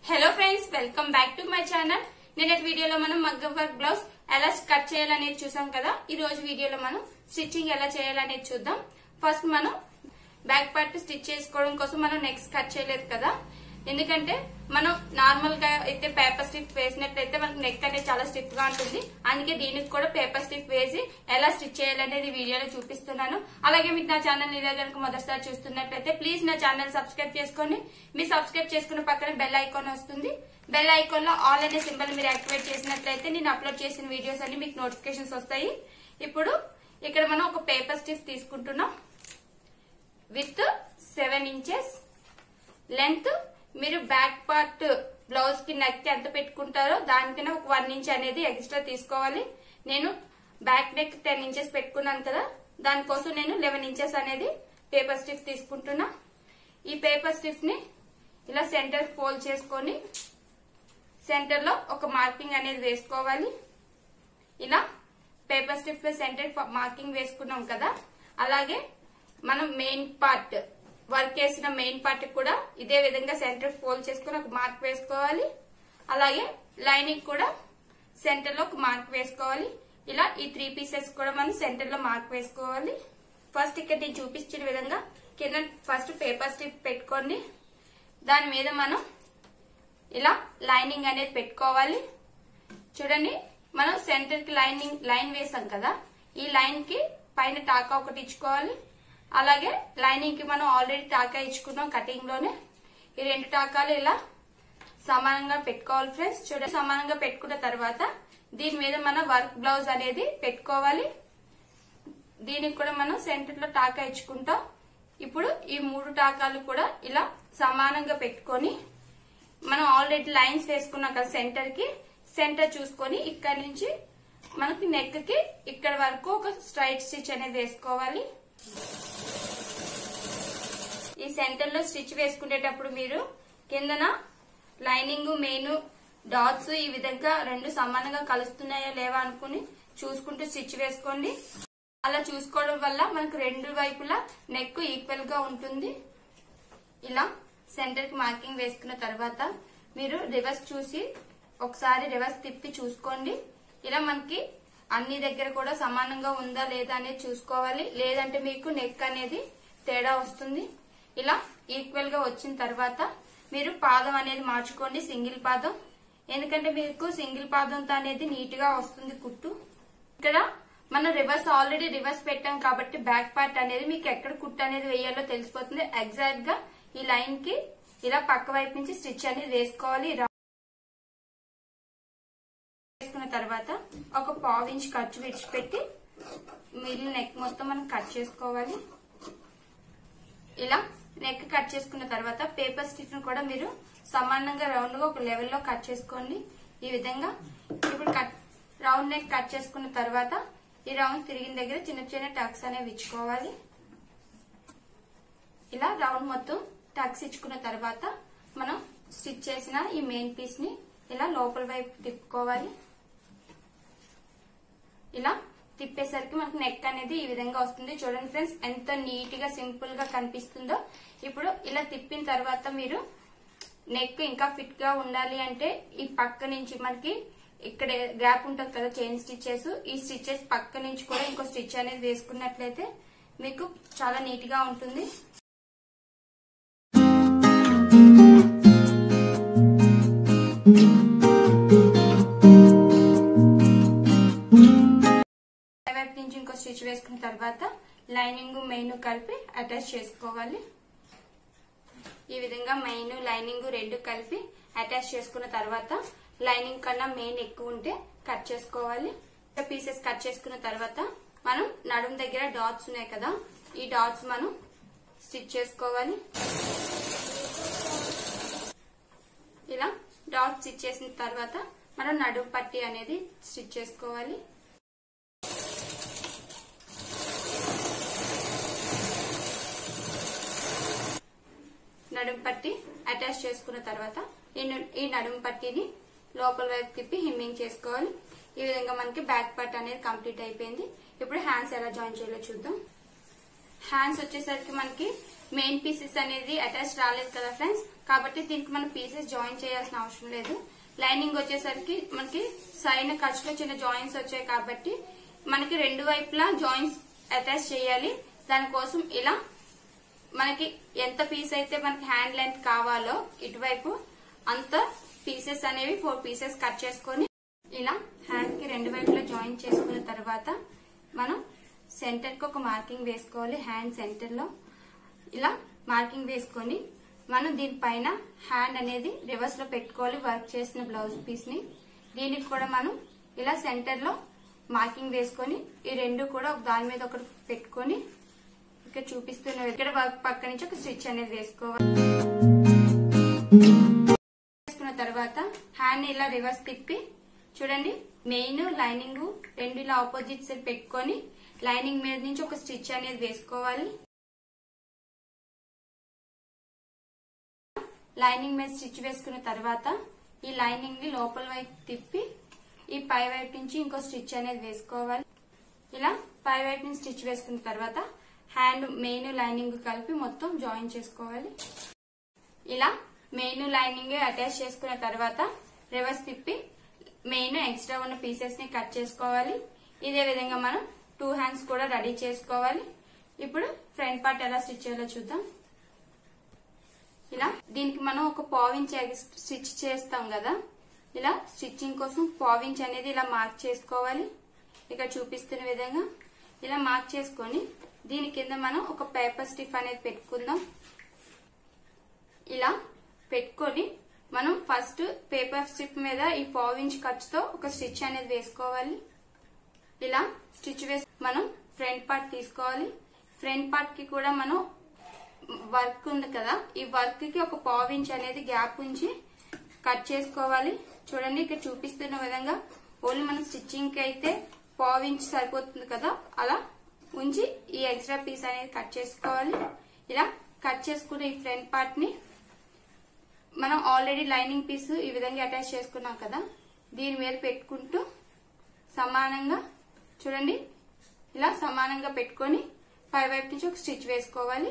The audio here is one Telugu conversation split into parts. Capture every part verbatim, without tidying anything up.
Hello friends, welcome back to my channel. నిన్నటి వీడియోలో మనం మగ్గం వర్క్ బ్లౌజ్ ఎలా కట్ చేయాలనేది చూసాం కదా. ఈ రోజు వీడియోలో మనం స్టిచ్చింగ్ ఎలా చేయాలనేది చూద్దాం. ఫస్ట్ మనం బ్యాక్ పార్ట్ స్టిచ్ చేసుకోవడం కోసం మనం నెక్స్ట్ కట్ చేయలేదు కదా, ఎందుకంటే మనం నార్మల్ గా అయితే పేపర్ స్టిఫ్ వేసినట్లయితే మనకు నెక్ అనేది చాలా స్టిఫ్ గా ఉంటుంది. అందుకే దీనికి కూడా పేపర్ స్టిఫ్ వేసి ఎలా స్టిచ్ చేయాలనేది వీడియోలో చూపిస్తున్నాను. అలాగే మీకు నా ఛానల్ ఇలా కనుక మొదటిసారి చూస్తున్నట్లయితే ప్లీజ్ నా ఛానల్ సబ్స్క్రైబ్ చేసుకోండి. మీరు సబ్స్క్రైబ్ చేసుకున్న పక్కన బెల్ ఐకాన్ వస్తుంది. బెల్ ఐకాన్ లో ఆల్ అనే సింబల్ మీరు యాక్టివేట్ చేసినట్లయితే నేను అప్లోడ్ చేసిన వీడియోస్ అన్ని మీకు నోటిఫికేషన్స్ వస్తాయి. ఇప్పుడు ఇక్కడ మనం ఒక పేపర్ స్టిఫ్ తీసుకుంటున్నాం విత్ సెవెన్ ఇంచెస్ లెంత్. మీరు బ్యాక్ పార్ట్ బ్లౌజ్ కి నెక్ ఎంత పెట్టుకుంటారో దానికన్నా ఒక వన్ ఇంచ్ అనేది ఎక్స్ట్రా తీసుకోవాలి. నేను బ్యాక్ నెక్ టెన్ ఇంచెస్ పెట్టుకున్నాను కదా, దానికోసం నేను లెవెన్ ఇంచెస్ అనేది పేపర్ స్టిఫ్ తీసుకుంటున్నా. ఈ పేపర్ స్టిఫ్ ని ఇలా సెంటర్ ఫోల్డ్ చేసుకొని సెంటర్ లో ఒక మార్కింగ్ అనేది వేసుకోవాలి. ఇలా పేపర్ స్టిఫ్ లో సెంటర్ మార్కింగ్ వేసుకున్నాం కదా, అలాగే మనం మెయిన్ పార్ట్ వర్క్ వేసిన మెయిన్ పార్ట్ కూడా ఇదే విధంగా సెంటర్ ఫోల్డ్ చేసుకుని ఒక మార్క్ వేసుకోవాలి. అలాగే లైనింగ్ కూడా సెంటర్ లో ఒక మార్క్ వేసుకోవాలి. ఇలా ఈ త్రీ పీసెస్ కూడా మనం సెంటర్ లో మార్క్ వేసుకోవాలి. ఫస్ట్ ఇక్కడ నేను చూపించిన విధంగా కింద ఫస్ట్ పేపర్ స్టిఫ్ పెట్టుకోండి. దాని మీద మనం ఇలా లైనింగ్ అనేది పెట్టుకోవాలి. చూడండి, మనం సెంటర్ కి లైనింగ్ లైన్ వేసాం కదా, ఈ లైన్ కి పైన టాకా ఒకటి ఇచ్చుకోవాలి. అలాగే లైనింగ్ కి మనం ఆల్రెడీ టాకా ఇచ్చుకున్నాం కటింగ్ లోనే. ఈ రెండు టాకాలు ఇలా సమానంగా పెట్టుకోవాలి ఫ్రెండ్స్. చూడండి, సమానంగా పెట్టుకున్న తర్వాత దీని మీద మనం వర్క్ బ్లౌజ్ అనేది పెట్టుకోవాలి. దీనికి కూడా మనం సెంటర్ లో టాకా ఇచ్చుకుంటాం. ఇప్పుడు ఈ మూడు టాకాలు కూడా ఇలా సమానంగా పెట్టుకొని మనం ఆల్రెడీ లైన్స్ వేసుకున్నాం కదా సెంటర్ కి, సెంటర్ చూసుకొని ఇక్కడ నుంచి మనకి నెక్ కి ఇక్కడ వరకు ఒక స్ట్రైట్ స్టిచ్ అనేది వేసుకోవాలి. ఈ సెంటర్ లో స్టిచ్ వేసుకునేటప్పుడు మీరు కిందన లైనింగ్ మెయిన్ డాట్స్ ఈ విధంగా రెండు సమానంగా కలుస్తున్నాయా లేవా అనుకుని చూసుకుంటూ స్టిచ్ వేసుకోండి. అలా చూసుకోవడం వల్ల మనకు రెండు వైపులా నెక్ ఈక్వల్ గా ఉంటుంది. ఇలా సెంటర్ కి మార్కింగ్ వేసుకున్న తర్వాత మీరు రివర్స్ చూసి ఒకసారి రివర్స్ తిప్పి చూసుకోండి. ఇలా మనకి అన్ని దగ్గర కూడా సమానంగా ఉందా లేదా అనేది చూసుకోవాలి, లేదంటే మీకు నెక్ అనేది తేడా వస్తుంది. ఇలా ఈక్వల్ గా వచ్చిన తర్వాత మీరు పాదం అనేది మార్చుకోండి, సింగిల్ పాదం. ఎందుకంటే మీకు సింగిల్ పాదంతో అనేది నీట్ గా వస్తుంది కుట్టు. ఇక్కడ మనం రివర్స్ ఆల్రెడీ రివర్స్ పెట్టాం కాబట్టి బ్యాక్ పార్ట్ అనేది మీకు ఎక్కడ కుట్టు అనేది వేయాలో తెలిసిపోతుంది. ఎగ్జాక్ట్ గా ఈ లైన్ కి ఇలా పక్క వైపు నుంచి స్టిచ్ అనేది వేసుకోవాలి. వేసుకున్న తర్వాత ఒక పావు ఇంచ్ ఖర్చు విడిచిపెట్టి మిగిలిన నెక్ మొత్తం మనం కట్ చేసుకోవాలి. ఇలా నెక్ కట్ చేసుకున్న తర్వాత పేపర్ స్టిఫ్ ను కూడా మీరు సమానంగా రౌండ్ గా ఒక లెవెల్ లో కట్ చేసుకోండి. ఈ విధంగా ఇప్పుడు కట్ రౌండ్ నెక్ కట్ చేసుకున్న తర్వాత ఈ రౌండ్ తిరిగిన దగ్గర చిన్న చిన్న టక్స్ అనేవి ఇచ్చుకోవాలి. ఇలా రౌండ్ మొత్తం టక్స్ ఇచ్చుకున్న తర్వాత మనం స్టిచ్ చేసిన ఈ మెయిన్ పీస్ ని ఇలా లోపల వైపు తిప్పుకోవాలి. ఇలా తిప్పేసరికి మనకు నెక్ అనేది ఈ విధంగా వస్తుంది. చూడండి ఫ్రెండ్స్, ఎంత నీట్ గా సింపుల్ గా కనిపిస్తుందో. ఇప్పుడు ఇలా తిప్పిన తర్వాత మీరు నెక్ ఇంకా ఫిట్ గా ఉండాలి అంటే ఈ పక్క నుంచి మనకి ఇక్కడ గ్యాప్ ఉంటుంది కదా చైన్ స్టిచెస్, ఈ స్టిచెస్ పక్క నుంచి కూడా ఇంకో స్టిచ్ అనేది వేసుకున్నట్లయితే మీకు చాలా నీట్ గా ఉంటుంది. వైపు నుంచి ఇంకో స్టిచ్ వేసుకున్న తర్వాత లైనింగ్ మెయిన్ కలిపి అటాచ్ చేసుకోవాలి. ఈ విధంగా మెయిన్ లైనింగ్ రెండు కలిపి అటాచ్ చేసుకున్న తర్వాత లైనింగ్ కన్నా మెయిన్ ఎక్కువ ఉంటే కట్ చేసుకోవాలి. పీసెస్ కట్ చేసుకున్న తర్వాత మనం నడుము దగ్గర డాట్స్ ఉన్నాయి కదా, ఈ డాట్స్ మనం స్టిచ్ చేసుకోవాలి. ఇలా డాట్స్ స్టిచ్ చేసిన తర్వాత మనం నడుము పట్టీ అనేది స్టిచ్ చేసుకోవాలి. నడుము పట్టి అటాచ్ చేసుకున్న తర్వాత ఈ నడుము పట్టీని లోపల వైపు తిప్పి హిమ్మింగ్ చేసుకోవాలి. ఈ విధంగా మనకి బ్యాక్ పార్ట్ అనేది కంప్లీట్ అయిపోయింది. ఇప్పుడు హ్యాండ్స్ ఎలా జాయిన్ చేయాలో చూద్దాం. హ్యాండ్స్ వచ్చేసరికి మనకి మెయిన్ పీసెస్ అనేది అటాచ్ రాలేదు కదా ఫ్రెండ్స్, కాబట్టి దీనికి మనం పీసెస్ జాయిన్ చేయాల్సిన అవసరం లేదు. లైనింగ్ వచ్చేసరికి మనకి సైడ్ ఖర్చులో చిన్న జాయింట్స్ వచ్చాయి కాబట్టి మనకి రెండు వైపులా జాయింట్స్ అటాచ్ చేయాలి. దానికోసం ఇలా మనకి ఎంత పీస్ అయితే మనకి హ్యాండ్ లెంత్ కావాలో ఇటువైపు అంత పీసెస్ అనేవి ఫోర్ పీసెస్ కట్ చేసుకొని ఇలా హ్యాండ్ కి రెండు వైపులా జాయిన్ చేసుకున్న తర్వాత మనం సెంటర్ కి ఒక మార్కింగ్ వేసుకోవాలి. హ్యాండ్ సెంటర్ లో ఇలా మార్కింగ్ వేసుకొని మనం దీనిపైన హ్యాండ్ అనేది రివర్స్ లో పెట్టుకోవాలి. వర్క్ చేసిన బ్లౌజ్ పీస్ ని దీనికి కూడా మనం ఇలా సెంటర్ లో మార్కింగ్ వేసుకొని ఈ రెండు కూడా ఒక దాని మీద ఒకటి పెట్టుకొని ఇక్కడ చూపిస్తున్న ఇక్కడ వర్క్ పక్క నుంచి ఒక స్టిచ్ అనేది వేసుకోవాలి. వేసుకున్న తర్వాత హ్యాండ్ ఇలా రివర్స్ తిప్పి చూడండి, మెయిన్ లైనింగ్ రెండు ఇలా ఆపోజిట్ సైడ్ పెట్టుకొని లైనింగ్ మీద నుంచి ఒక స్టిచ్ అనేది వేసుకోవాలి. లైనింగ్ మీద స్టిచ్ వేసుకున్న తర్వాత ఈ లైనింగ్ ని లోపల వైపు తిప్పి ఈ పై వైపు నుంచి ఇంకో స్టిచ్ అనేది వేసుకోవాలి. ఇలా పై వైపు నుంచి స్టిచ్ వేసుకున్న తర్వాత హ్యాండ్ మెయిన్ లైనింగ్ కలిపి మొత్తం జాయిన్ చేసుకోవాలి. ఇలా మెయిన్ లైనింగ్ అటాచ్ చేసుకున్న తర్వాత రివర్స్ తిప్పి మెయిన్ ఎక్స్ట్రా ఉన్న పీసెస్ ని కట్ చేసుకోవాలి. ఇదే విధంగా మనం టూ హ్యాండ్స్ కూడా రెడీ చేసుకోవాలి. ఇప్పుడు ఫ్రంట్ పార్ట్ ఎలా స్టిచ్ చేయాలో చూద్దాం. ఇలా దీనికి మనం ఒక పావించ్ స్టిచ్ చేస్తాం కదా, ఇలా స్టిచ్చింగ్ కోసం పావించ్ అనేది ఇలా మార్క్ చేసుకోవాలి. ఇక్కడ చూపిస్తున్న విధంగా ఇలా మార్క్ చేసుకొని దీని కింద మనం ఒక పేపర్ స్టిఫ్ అనేది పెట్టుకుందాం. ఇలా పెట్టుకొని మనం ఫస్ట్ పేపర్ స్టిఫ్ మీద ఈ పావించ్ ఖర్చుతో ఒక స్టిచ్ అనేది వేసుకోవాలి. ఇలా స్టిచ్ వేసి మనం ఫ్రంట్ పార్ట్ తీసుకోవాలి. ఫ్రంట్ పార్ట్ కి కూడా మనం వర్క్ ఉంది కదా, ఈ వర్క్ కి ఒక పావించ్ అనేది గ్యాప్ ఉంచి కట్ చేసుకోవాలి. చూడండి ఇక్కడ చూపిస్తున్న విధంగా ఓన్లీ మన స్టిచ్చింగ్ కి అయితే పావించ్ సరిపోతుంది కదా, అలా ఉంచి ఈ ఎక్స్ట్రా పీస్ అనేది కట్ చేసుకోవాలి. ఇలా కట్ చేసుకున్న ఈ ఫ్రంట్ పార్ట్ ని మనం ఆల్రెడీ లైనింగ్ పీస్ ఈ విధంగా అటాచ్ చేసుకున్నాం కదా, దీని మీద పెట్టుకుంటూ సమానంగా చూడండి ఇలా సమానంగా పెట్టుకొని పై వైపు నుంచి ఒక స్టిచ్ వేసుకోవాలి.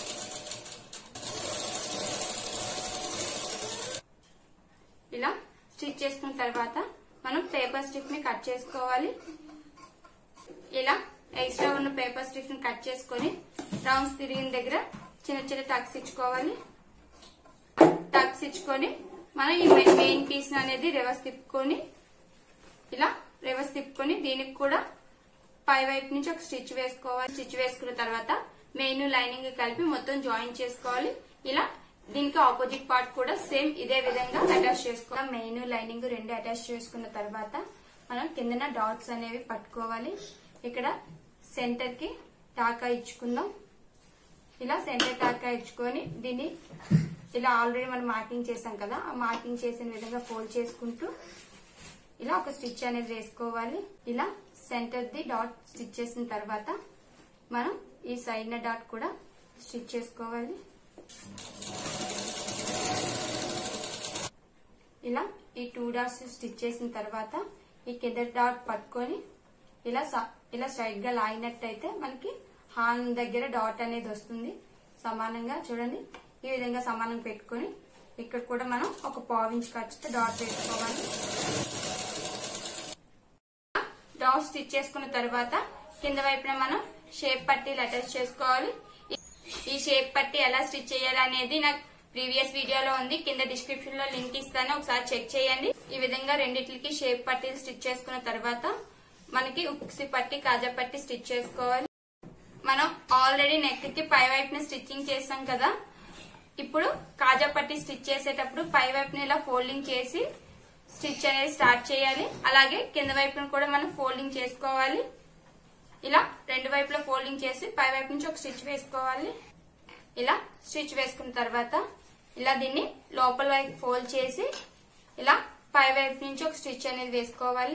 ఇలా స్టిచ్ చేసుకున్న తర్వాత మనం పేపర్ స్టిఫ్ ని కట్ చేసుకోవాలి. ఇలా ఎక్స్ట్రా ఉన్న పేపర్ స్టిఫ్ ని కట్ చేసుకొని రౌండ్స్ తిరిగిన దగ్గర చిన్న చిన్న టక్స్ ఇచ్చుకోవాలి. టక్స్ ఇచ్చుకొని మనం ఈ మెయిన్ పీస్ అనేది రివర్స్ తిప్పుకొని ఇలా రివర్స్ తిప్పుకొని దీనికి కూడా పై వైపు నుంచి ఒక స్టిచ్ వేసుకోవాలి. స్టిచ్ వేసుకున్న తర్వాత మెయిన్ లైనింగ్ కలిపి మొత్తం జాయిన్ చేసుకోవాలి. ఇలా దీనికి ఆపోజిట్ పార్ట్ కూడా సేమ్ ఇదే విధంగా అటాచ్ చేసుకోవాలి. మెయిన్ లైనింగ్ రెండు అటాచ్ చేసుకున్న తర్వాత మనం కిందన డాట్స్ అనేవి పట్టుకోవాలి. ఇక్కడ సెంటర్ కి టాకా ఇచ్చుకుందాం. ఇలా సెంటర్ టాకా ఇచ్చుకొని దీన్ని ఇలా ఆల్రెడీ మనం మార్కింగ్ చేసాం కదా, ఆ మార్కింగ్ చేసిన విధంగా ఫోల్డ్ చేసుకుంటూ ఇలా ఒక స్టిచ్ అనేది వేసుకోవాలి. ఇలా సెంటర్ ది డాట్ స్టిచ్ చేసిన తర్వాత మనం ఈ సైడ్ డాట్ కూడా స్టిచ్ చేసుకోవాలి. ఇలా ఈ టూ డాట్స్ స్టిచ్ చేసిన తర్వాత ఈ కింద డాట్ పట్టుకొని ఇలా ఇలా స్ట్రైట్ గా లాగినట్టయితే మనకి హాన్ దగ్గర డాట్ అనేది వస్తుంది. సమానంగా చూడండి ఈ విధంగా సమానంగా పెట్టుకొని ఇక్కడ కూడా మనం ఒక పావించ్ ఖర్చుతో డాట్ వేసుకోవాలి. డాట్ స్టిచ్ చేసుకున్న తర్వాత కింద వైపున మనం షేప్ పట్టీలు అటాచ్ చేసుకోవాలి. ఈ షేప్ పట్టీ ఎలా స్టిచ్ చేయాలి అనేది నాకు ప్రీవియస్ వీడియోలో ఉంది, కింద డిస్క్రిప్షన్ లో లింక్ ఇస్తాను, ఒకసారి చెక్ చేయండి. ఈ విధంగా రెండిట్లకి షేప్ పట్టీలు స్టిచ్ చేసుకున్న తర్వాత మనకి ఉక్సి పట్టి కాజా పట్టి స్టిచ్ చేసుకోవాలి. మనం ఆల్రెడీ నెక్ కి పై వైపున స్టిచ్చింగ్ చేసాం కదా, ఇప్పుడు కాజా పట్టి స్టిచ్ చేసేటప్పుడు పై వైపున ఇలా ఫోల్డింగ్ చేసి స్టిచ్ అనేది స్టార్ట్ చేయాలి. అలాగే కింద వైపున కూడా మనం ఫోల్డింగ్ చేసుకోవాలి. ఇలా రెండు వైపులా ఫోల్డింగ్ చేసి పై వైపు నుంచి ఒక స్టిచ్ వేసుకోవాలి. ఇలా స్టిచ్ వేసుకున్న తర్వాత ఇలా దీన్ని లోపల వైపు ఫోల్డ్ చేసి ఇలా పై వైపు నుంచి ఒక స్టిచ్ అనేది వేసుకోవాలి.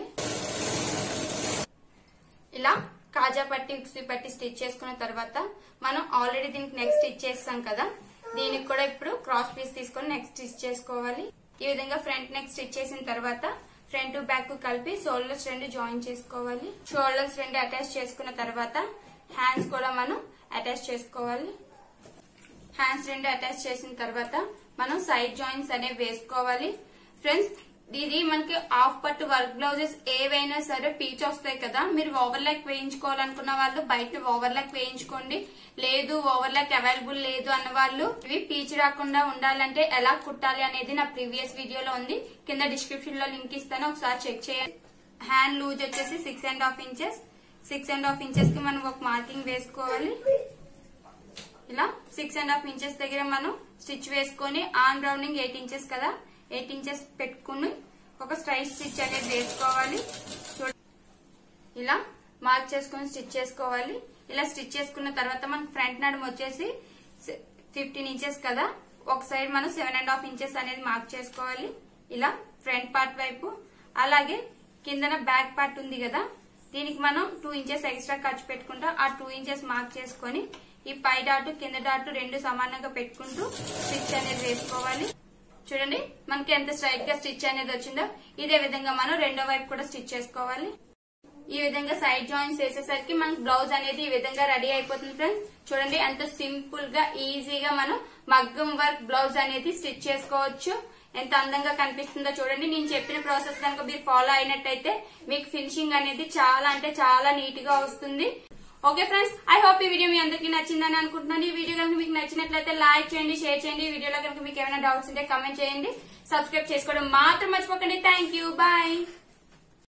ఇలా కాజా పట్టి ఉక్సి పట్టి స్టిచ్ చేసుకున్న తర్వాత మనం ఆల్రెడీ దీనికి నెక్స్ట్ స్టిచ్ చేస్తాం కదా, దీనికి కూడా ఇప్పుడు క్రాస్ పీస్ తీసుకొని నెక్స్ట్ స్టిచ్ చేసుకోవాలి. ఈ విధంగా ఫ్రంట్ నెక్ స్టిచ్ చేసిన తర్వాత ఫ్రంట్ బ్యాక్ కలిపి షోల్డర్స్ రెండు జాయిన్ చేసుకోవాలి. షోల్డర్స్ రెండు అటాచ్ చేసుకున్న తర్వాత హ్యాండ్స్ కూడా మనం అటాచ్ చేసుకోవాలి. హ్యాండ్స్ రెండు అటాచ్ చేసిన తర్వాత మనం సైడ్ జాయింట్స్ అనేవి వేసుకోవాలి. ఫ్రెండ్స్ ఇది మనకి హాఫ్ పట్టు వర్క్ బ్లౌజెస్ ఏవైనా సరే పీచ్ వస్తాయి కదా, మీరు ఓవర్లాక్ వేయించుకోవాలనుకున్న వాళ్ళు బయట ఓవర్లాక్ వేయించుకోండి. లేదు ఓవర్లాక్ అవైలబుల్ లేదు అన్న వాళ్ళు ఇవి పీచ్ రాకుండా ఉండాలంటే ఎలా కుట్టాలి అనేది నా ప్రీవియస్ వీడియోలో ఉంది, కింద డిస్క్రిప్షన్ లో లింక్ ఇస్తాను, ఒకసారి చెక్ చేయండి. హ్యాండ్ లూజ్ వచ్చేసి six and half inches six and half inches కి మనం ఒక మార్కింగ్ వేసుకోవాలి. ఇలా సిక్స్ అండ్ హాఫ్ ఇంచెస్ దగ్గర మనం స్టిచ్ వేసుకొని ఆన్ రౌండింగ్ ఎయిట్ ఇంచెస్ కదా, ఎయిట్ ఇంచెస్ పెట్టుకుని ఒక స్ట్రైట్ స్టిచ్ అనేది వేసుకోవాలి. ఇలా మార్క్ చేసుకుని స్టిచ్ చేసుకోవాలి. ఇలా స్టిచ్ చేసుకున్న తర్వాత మనకు ఫ్రంట్ నడుము వచ్చేసి ఫిఫ్టీన్ ఇంచెస్ కదా, ఒక సైడ్ మనం సెవెన్ అండ్ హాఫ్ ఇంచెస్ అనేది మార్క్ చేసుకోవాలి. ఇలా ఫ్రంట్ పార్ట్ వైపు, అలాగే కిందన బ్యాక్ పార్ట్ ఉంది కదా, దీనికి మనం టూ ఇంచెస్ ఎక్స్ట్రా ఖర్చు పెట్టుకుంటాం. ఆ టూ ఇంచెస్ మార్క్ చేసుకుని ఈ పై డాటు కింద డాటు రెండు సమానంగా పెట్టుకుంటూ స్టిచ్ అనేది వేసుకోవాలి. చూడండి మనకి ఎంత స్ట్రైట్ గా స్టిచ్ అనేది వచ్చిందో ఇదే విధంగా మనం రెండో వైపు కూడా స్టిచ్ చేసుకోవాలి. ఈ విధంగా సైడ్ జాయింట్స్ వేసేసరికి మనకి బ్లౌజ్ అనేది ఈ విధంగా రెడీ అయిపోతుంది. ఫ్రెండ్స్ చూడండి ఎంత సింపుల్ గా ఈజీగా మనం మగ్గం వర్క్ బ్లౌజ్ అనేది స్టిచ్ చేసుకోవచ్చు. ఎంత అందంగా కనిపిస్తుందో చూడండి. నేను చెప్పిన ప్రాసెస్ కనుక మీరు ఫాలో అయినట్టయితే మీకు ఫినిషింగ్ అనేది చాలా అంటే చాలా నీట్ గా వస్తుంది. ఓకే ఫ్రెండ్స్, ఐ హోప్ ఈ వీడియో మీ అందరికీ నచ్చిందని అనుకుంటున్నాను. ఈ వీడియో కనుక మీకు నచ్చినట్లయితే లైక్ చేయండి, షేర్ చేయండి. ఈ వీడియోలో కనుక మీకు ఏమైనా డౌట్స్ ఉంటే కామెంట్ చేయండి. సబ్స్క్రైబ్ చేసుకోవడం మాత్రం మర్చిపోకండి. Thank you, bye.